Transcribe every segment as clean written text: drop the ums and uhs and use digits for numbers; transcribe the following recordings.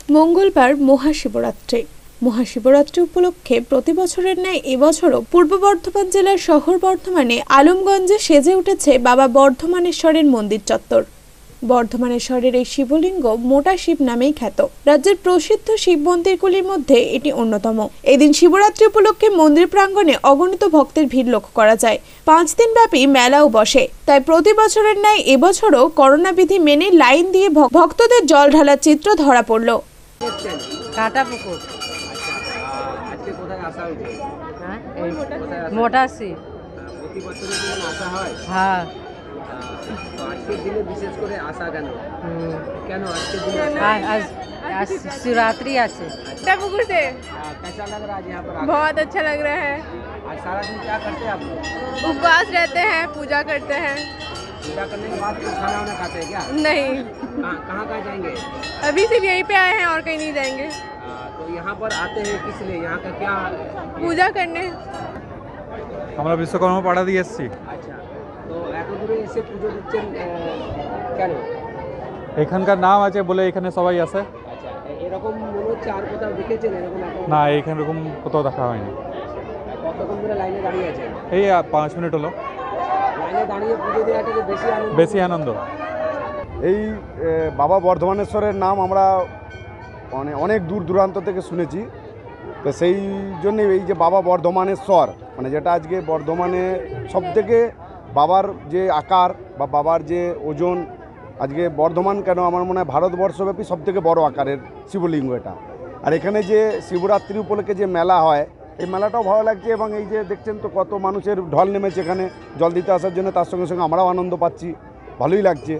মঙ্গলবার মহাশিবরাত্রি। মহাশিবরাত্রি উপলক্ষে প্রতি বছরের ন্যায় এবছরও পূর্ব বর্ধমান জেলার শহর বর্ধমানে আলমগঞ্জে সেজে উঠেছে বাবা বর্ধমানেশ্বরের মন্দির চত্বর। বর্ধমানেশ্বরের এই শিবলিঙ্গ মোটা শিব নামেই খ্যাত। রাজ্যের প্রসিদ্ধ শিব মন্দিরগুলির মধ্যে এটি অন্যতম। এদিন শিবরাত্রি উপলক্ষে মন্দির প্রাঙ্গণে অগণিত ভক্তের ভিড় লক্ষ্য করা যায়। 5 দিন ব্যাপী মেলাও বসে। তাই প্রতি বছরের ন্যায় এবছরও করোনা বিধি মেনে লাইন দিয়ে ভক্তদের জল ঢালার চিত্র ধরা পড়ল। কাটাপুকুর আজকে কোথায় আসা হয়েছে? মোটা শিব। প্রতি বছরের জন্য আসা হয়? হ্যাঁ। তো আজকের দিনে বিশেষ করে আসা কেন? কেন আজকের দিনে? आज शिवरात्रि আছে। काटापुकुर से कैसा लग रहा है यहाँ पर? बहुत अच्छा लग रहा है। आज सारा दिन क्या करते हैं आप लोग? उपवास रहते हैं, पूजा करते हैं। पूजा करने के बाद कुछ खाना वाना खाते हैं क्या? नहीं, कहाँ जाएंगे? अभी सिर्फ यहीं पे आए हैं और कहीं नहीं जाएंगे। तो यहाँ पर आते हैं किस लिए? यहाँ का क्या? पूजा करने। আমরা বিশ্বকর্মা পাড়া দিয়ে এসেছি। আচ্ছা, তো এত দূরে এসে পুজো দিচ্ছেন কেন? এখানকার নাম আছে বলে এখানে সবাই আসে। আচ্ছা, এরকম মনে হচ্ছে আর কোথাও দেখেছেন এরকম? না, এখানে এরকম কোথাও দেখা হয়নি। কতক্ষণ ধরে লাইনে দাঁড়িয়ে আছেন? এই 5 মিনিট হলো। লাইনে দাঁড়িয়ে পুজো দেওয়াটাকে বেশি আনন্দ। এই বাবা বর্ধমানেশ্বরের নাম আমরা অনেক দূর দূরান্ত থেকে শুনেছি। তো সেই জন্যে এই যে বাবা বর্ধমানেশ্বর মানে যেটা আজকে বর্ধমানে সবথেকে বাবার যে আকার বা বাবার যে ওজন, আজকে বর্ধমান কেন আমার মনে হয় ভারতবর্ষব্যাপী সবথেকে বড় আকারের শিবলিঙ্গ এটা। আর এখানে যে শিবরাত্রি উপলক্ষে যে মেলা হয়, এই মেলাটাও ভালো লাগছে। এবং এই যে দেখছেন তো কত মানুষের ঢল নেমেছে এখানে জল দিতে আসার জন্য, তার সঙ্গে সঙ্গে আমরাও আনন্দ পাচ্ছি, ভালোই লাগছে।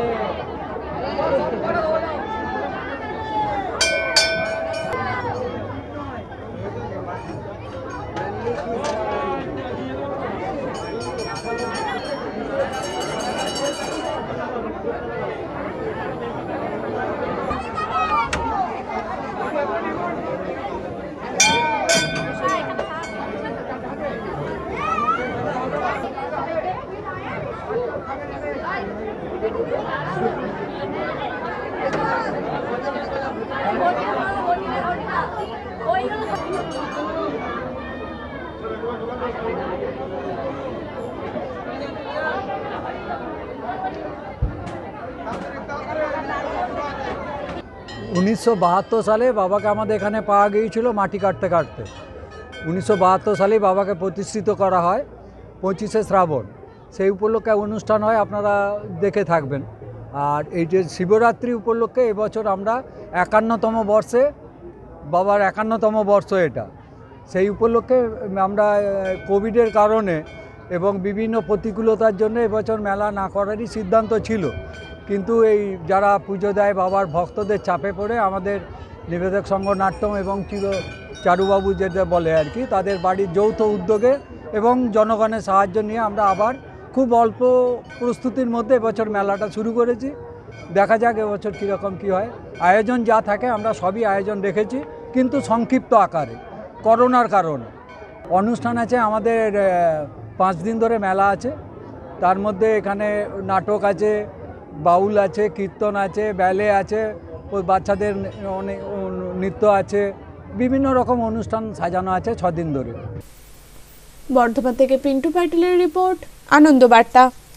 1972 সালে বাবাকে আমাদের এখানে পাওয়া গিয়েছিল মাটি কাটতে কাটতে। 1972 সালেই বাবাকে প্রতিষ্ঠিত করা হয় 25শে শ্রাবণ। সেই উপলক্ষে অনুষ্ঠান হয়, আপনারা দেখে থাকবেন। আর এই যে শিবরাত্রি উপলক্ষে এবছর আমরা 51তম বর্ষে, বাবার 51তম বর্ষ এটা। সেই উপলক্ষে আমরা কোভিডের কারণে এবং বিভিন্ন প্রতিকূলতার জন্য এবছর মেলা না করারই সিদ্ধান্ত ছিল। কিন্তু এই যারা পুজো দেয় বাবার ভক্তদের চাপে পড়ে আমাদের নিবেদক সংঘ নাট্যম এবং চারুবাবু যেটা বলে আর কি, তাদের বাড়ির যৌথ উদ্যোগে এবং জনগণের সাহায্য নিয়ে আমরা আবার খুব অল্প প্রস্তুতির মধ্যে এবছর মেলাটা শুরু করেছি। দেখা যাক এবছর কীরকম কী হয়। আয়োজন যা থাকে আমরা সবই আয়োজন রেখেছি, কিন্তু সংক্ষিপ্ত আকারে করোনার কারণে। অনুষ্ঠান আছে আমাদের 5 দিন ধরে মেলা আছে। তার মধ্যে এখানে নাটক আছে, বাউল আছে, কীর্তন আছে, ব্যালে আছে, বাচ্চাদের অনেক নৃত্য আছে, বিভিন্ন রকম অনুষ্ঠান সাজানো আছে 6 দিন ধরে। বর্ধমান থেকে পিন্টু পাটিলের রিপোর্ট, আনন্দ বার্তা।